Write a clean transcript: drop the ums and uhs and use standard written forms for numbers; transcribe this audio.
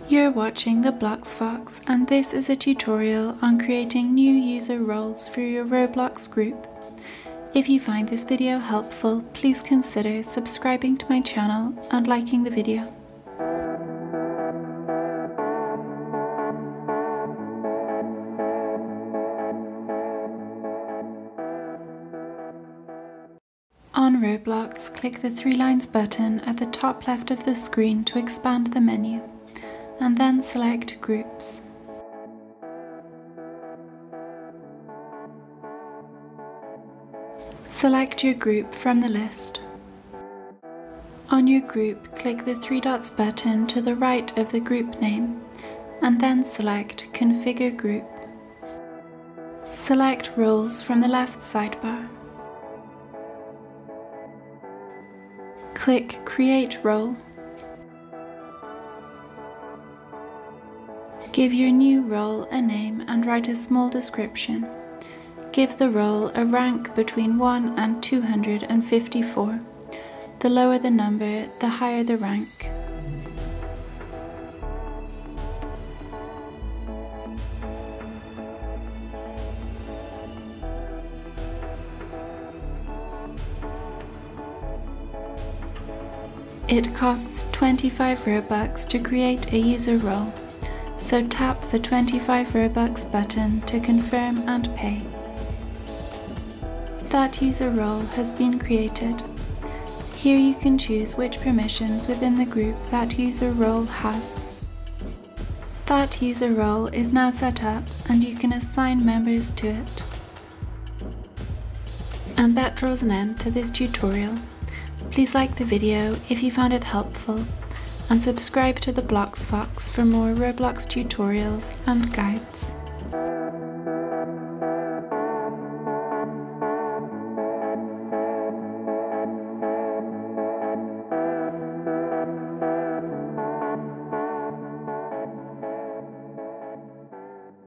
You're watching the Blox Fox, and this is a tutorial on creating new user roles for your Roblox group. If you find this video helpful, please consider subscribing to my channel and liking the video. On Roblox, click the 3 lines button at the top left of the screen to expand the menu, and then select Groups. Select your group from the list. On your group, click the 3 dots button to the right of the group name, and then select Configure Group. Select Roles from the left sidebar. Click Create Role. Give your new role a name and write a small description. Give the role a rank between 1 and 254. The lower the number, the higher the rank. It costs 25 Robux to create a user role, so tap the 25 Robux button to confirm and pay. That user role has been created. Here you can choose which permissions within the group that user role has. That user role is now set up and you can assign members to it. And that draws an end to this tutorial. Please like the video if you found it helpful, and subscribe to the Blox Fox for more Roblox tutorials and guides.